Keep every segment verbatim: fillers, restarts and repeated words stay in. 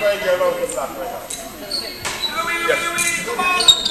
right there, over the block right now. Yes. Come on.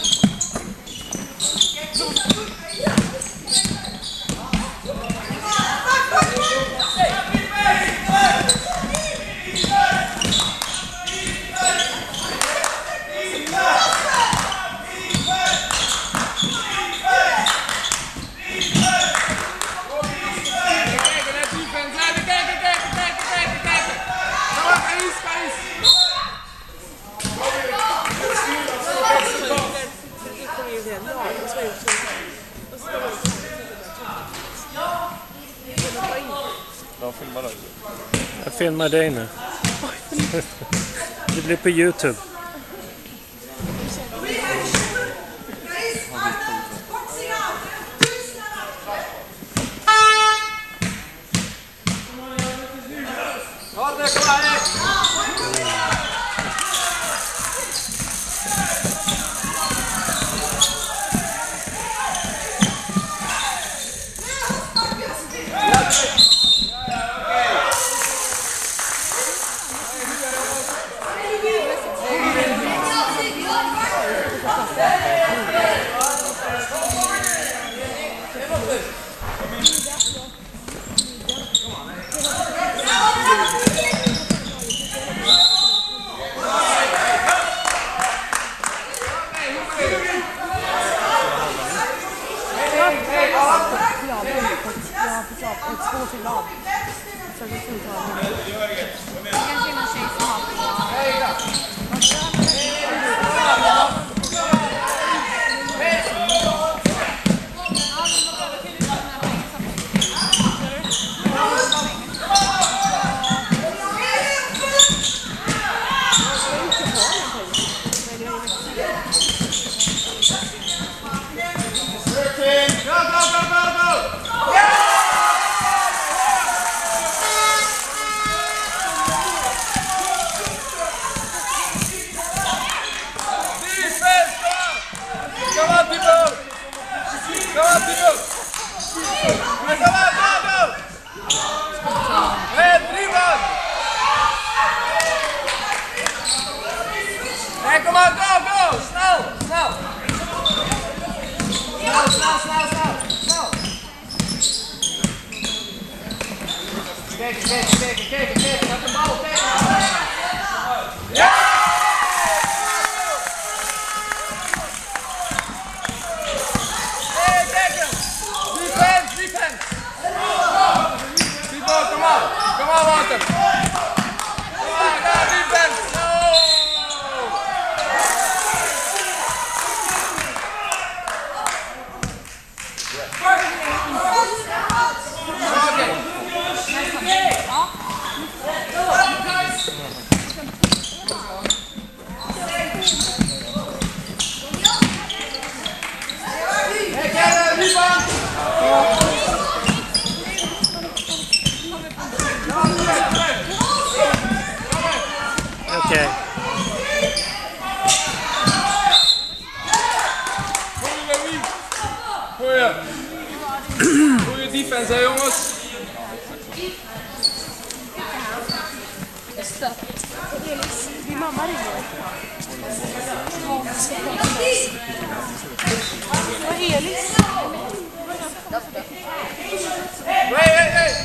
Jag filmar dig. Jag filmar dig nu. Det blir på YouTube. Come on, go, go! Snel, snel! Snel, snel, snel, snel! Snel! Kijk, kijk, kijk, kijk, kijk, met de bal, kijk! Ja! Hey, kijk hem! Defense, defense! People, come on! Come on, Walter! Come on, go, defense! Okay. Goeie defense, hè jongens? Din mamma ringer. Vad är Elis? Hej, hej, hej!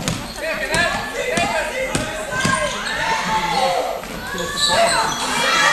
Come on.